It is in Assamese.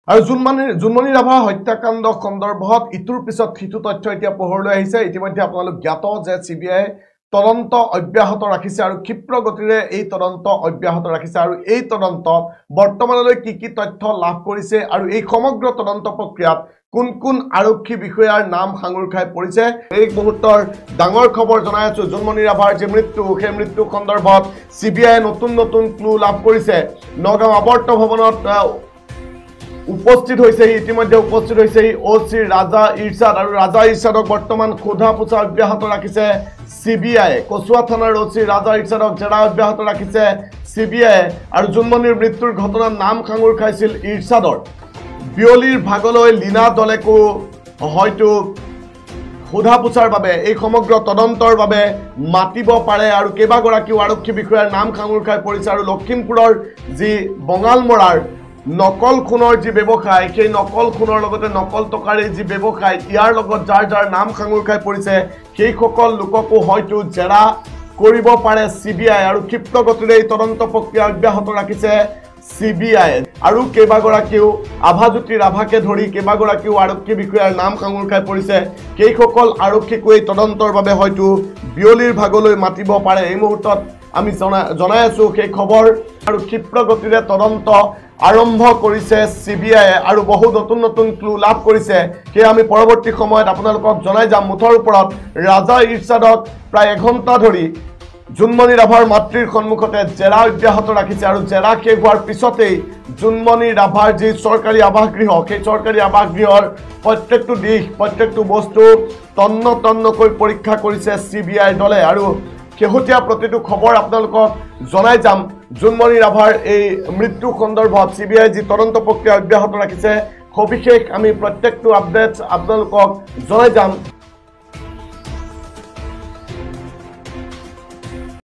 আৰু জুনমণি ৰাভাৰ হত্যাকাণ্ড সন্দৰ্ভত ইটোৰ পিছত সিটো তথ্য এতিয়া পোহৰলৈ আহিছে। ইতিমধ্যে আপোনালোক জ্ঞাত যে CBI তদন্ত অব্যাহত ৰাখিছে আৰু ক্ষিপ্ৰ গতিৰে এই তদন্ত অব্যাহত ৰাখিছে আৰু এই তদন্তত বৰ্তমানলৈ কি তথ্য লাভ কৰিছে আৰু এই সমগ্ৰ তদন্ত প্ৰক্ৰিয়াত কোন আৰক্ষী বিষয়াৰ নাম সাঙুৰ খাই পৰিছে এই মুহূৰ্তৰ ডাঙৰ খবৰ জনাই আছো। জুনমণি ৰাভাৰ যে মৃত্যু সেই মৃত্যু সন্দৰ্ভত CBI নতুন ক্লু লাভ কৰিছে। নগাঁও আৱৰ্ত ভৱনত উপস্থিত হৈছে ইতিমধ্যে উপস্থিত হৈছে OC ৰাজা ইৰছাদ আৰু ৰাজা ইৰছাদক বৰ্তমান সোধা পোছা অব্যাহত ৰাখিছে CBI। কচুৱা থানাৰ OC ৰাজা ইৰছাদক জেৰা অব্যাহত ৰাখিছে CBI আৰু জুনমণিৰ মৃত্যুৰ ঘটনাত নাম সাঙুৰ খাইছিল ইৰছাদৰ। বিয়লিৰ ভাগলৈ লীনা দলেকো হয়তো সোধা পোছাৰ বাবে এই সমগ্ৰ তদন্তৰ বাবে মাতিব পাৰে আৰু কেইবাগৰাকীও আৰক্ষী বিষয়াৰ নাম সাঙুৰ খাই পৰিছে আৰু লখিমপুৰৰ যি বঙালমৰাৰ নকল খুনৰ যি ব্যৱসায় সেই নকল খুনৰ লগতে নকল টকাৰ যি ব্যৱসায় ইয়াৰ লগত যাৰ নাম সাঙুৰ খাই পৰিছে সেই সকল লোককো হয়তো জেৰা কৰিব পাৰে CBI আৰু ক্ষিপ্ৰ গতিৰে এই তদন্ত প্ৰক্ৰিয়া অব্যাহত ৰাখিছে CBI আৰু কেইবাগৰাকীও আভাজ্যোতি ৰাভাকে ধৰি কেইবাগৰাকীও আৰক্ষী বিষয়াৰ নাম সাঙুৰ খাই পৰিছে। সেই সকল আৰক্ষীকো এই তদন্তৰ বাবে হয়তো বিয়লিৰ ভাগলৈ মাতিব পাৰে। এই মুহূৰ্তত আমি জনাই আছো সেই খবৰ আৰু ক্ষিপ্ৰ গতিৰে তদন্ত আৰম্ভ কৰিছে CBI আৰু বহু নতুন ক্লু লাভ কৰিছে। সেই আমি পৰৱৰ্তী সময়ত আপোনালোকক জনাই যাম। মুঠৰ ওপৰত ৰাজা ইৰছাদক প্ৰায় এঘণ্টা ধৰি জুনমণি ৰাভাৰ মাতৃৰ সন্মুখতে জেৰা অব্যাহত ৰাখিছে আৰু জেৰা শেষ হোৱাৰ পিছতেই জুনমণি ৰাভাৰ যি চৰকাৰী আৱাসগৃহ সেই চৰকাৰী আৱাসগৃহৰ প্ৰত্যেকটো দিশ প্ৰত্যেকটো বস্তু তন্নকৈ পৰীক্ষা কৰিছে CBI দলে আৰু শেহতীয়া প্ৰতিটো খবৰ আপোনালোকক জনাই যাম। জুনমণি ৰাভাৰ এই মৃত্যু সন্দৰ্ভত CBI যি তদন্ত প্ৰক্ৰিয়া অব্যাহত ৰাখিছে সবিশেষ আমি প্ৰত্যেকটো আপডেট আপোনালোকক জনাই যাম।